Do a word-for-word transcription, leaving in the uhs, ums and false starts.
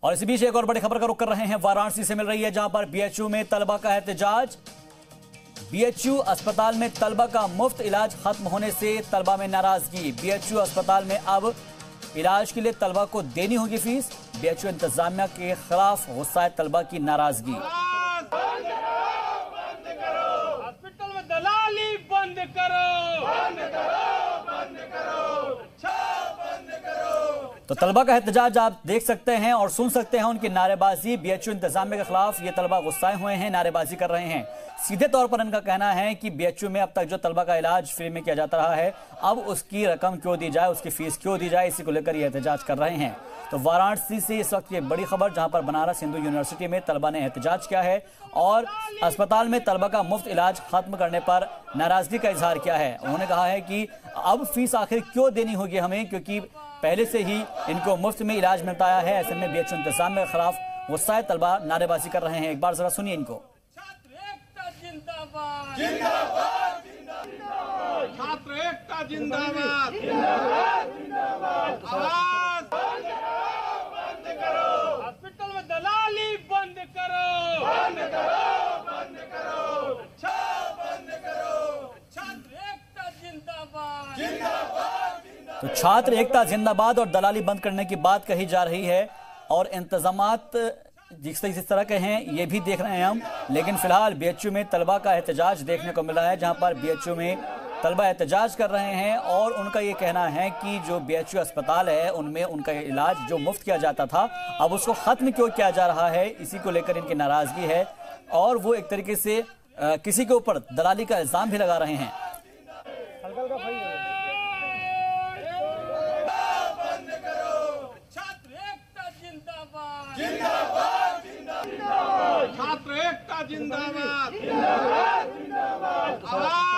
और इसी बीच एक और बड़ी खबर का रुख कर रहे हैं, वाराणसी से मिल रही है, जहां पर बीएचयू में तलबा का एहतजाज। बीएचयू अस्पताल में तलबा का मुफ्त इलाज खत्म होने से तलबा में नाराजगी। बीएचयू अस्पताल में अब इलाज के लिए तलबा को देनी होगी फीस। बीएचयू इंतजामिया के खिलाफ गुस्सा तलबा की नाराजगी। हॉस्पिटल में दलाली बंद करो, बंद करो, बंद करो, बंद करो। तो तलबा का एहतजाज आप देख सकते हैं और सुन सकते हैं उनकी नारेबाजी। बीएचयू इंतजामिया के खिलाफ ये तलबा गुस्साए हुए हैं, नारेबाजी कर रहे हैं। सीधे तौर पर इनका कहना है कि बीएचयू में अब तक जो तलबा का इलाज फ्री में किया जाता रहा है, अब उसकी रकम क्यों दी जाए, उसकी फीस क्यों दी जाए, इसी को लेकर ये एहतजाज कर रहे हैं। तो वाराणसी से इस वक्त ये बड़ी खबर, जहां पर बनारस हिंदू यूनिवर्सिटी में तलबा ने एहतजाज किया है और अस्पताल में तलबा का मुफ्त इलाज खत्म करने पर नाराजगी का इजहार किया है। उन्होंने कहा है कि अब फीस आखिर क्यों देनी होगी हमें, क्योंकि पहले से ही इनको मुफ्त में इलाज मिलता आया है। ऐसे में बीएचयू इंतजामिया के खिलाफ गुस्साए तलबा नारेबाजी कर रहे हैं। एक बार जरा सुनिए इनको। जिंदाबाद, जिंदाबाद, जिंदाबाद, छात्र एकता जिंदाबाद, जिंदाबाद, जिंदाबाद, आवाज बंद करो, बंद करो, हॉस्पिटल में दलाली बंद करो, बंद करो, बंद करो, अच्छा बंद करो, छात्र एकता जिंदाबाद, जिंदाबाद, जिंदाबाद। तो छात्र एकता जिंदाबाद और दलाली बंद करने की बात कही जा रही है और इंतजामात जिस तरह के हैं ये भी देख रहे हैं हम। लेकिन फिलहाल बीएचयू में तलबा का एहतजाज देखने को मिल रहा है, जहां पर बीएचयू में तलबा एहतजाज कर रहे हैं और उनका ये कहना है कि जो बीएचयू अस्पताल है उनमें उनका इलाज जो मुफ्त किया जाता था, अब उसको खत्म क्यों किया जा रहा है, इसी को लेकर इनकी नाराजगी है और वो एक तरीके से आ, किसी के ऊपर दलाली का इल्जाम भी लगा रहे हैं। छात्र एकता जिंदाबाद, जिंदाबाद, जिंदाबाद, आवाज